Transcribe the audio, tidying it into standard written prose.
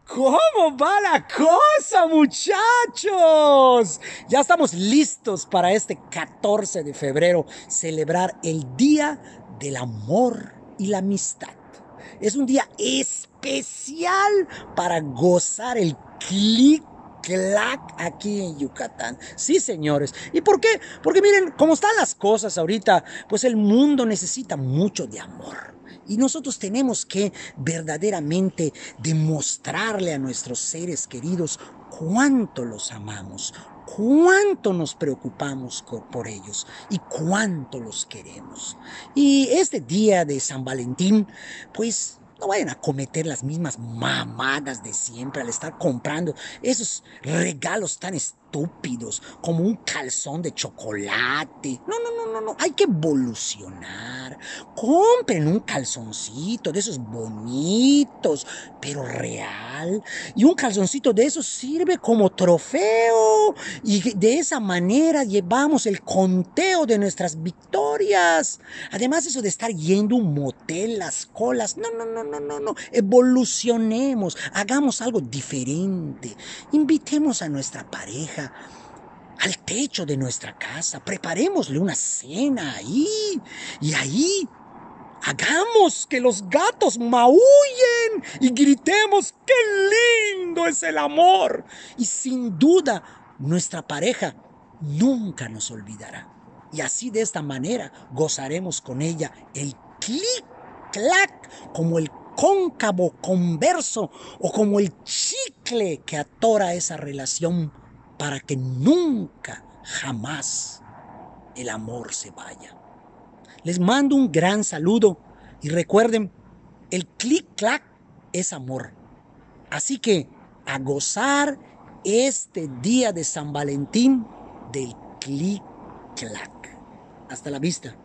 ¿Cómo va la cosa, muchachos? Ya estamos listos para este 14 de febrero celebrar el Día del Amor y la Amistad. Es un día especial para gozar el clic clac aquí en Yucatán. Sí, señores. ¿Y por qué? Porque miren, como están las cosas ahorita, pues el mundo necesita mucho de amor. Y nosotros tenemos que verdaderamente demostrarle a nuestros seres queridos cuánto los amamos, cuánto nos preocupamos por ellos y cuánto los queremos. Y este día de San Valentín, pues no vayan a cometer las mismas mamadas de siempre al estar comprando esos regalos tan estúpidos como un calzón de chocolate. No. Hay que evolucionar. Compren un calzoncito de esos bonitos, pero real. Y un calzoncito de esos sirve como trofeo. Y de esa manera llevamos el conteo de nuestras victorias. Además, eso de estar yendo a un motel, las colas. No. Evolucionemos. Hagamos algo diferente. Invitemos a nuestra pareja al techo de nuestra casa. Preparémosle una cena ahí. Y ahí hagamos que los gatos maullen y gritemos ¡qué lindo es el amor! Y sin duda, nuestra pareja nunca nos olvidará. Y así de esta manera gozaremos con ella el clic-clac como el cóncavo converso o como el chicle que atora esa relación para que nunca, jamás el amor se vaya. Les mando un gran saludo y recuerden, el clic-clac es amor. Así que a gozar este día de San Valentín del clic-clac. Hasta la vista.